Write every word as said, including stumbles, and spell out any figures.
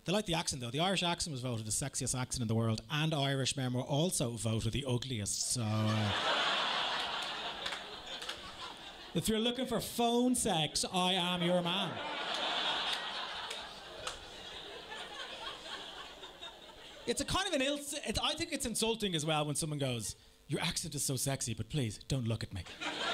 They like the accent, though. The Irish accent was voted the sexiest accent in the world, and Irishmen were also voted the ugliest, so... Uh, if you're looking for phone sex, I am your man. It's a kind of an ill... It, I think it's insulting as well when someone goes, your accent is so sexy, but please, don't look at me.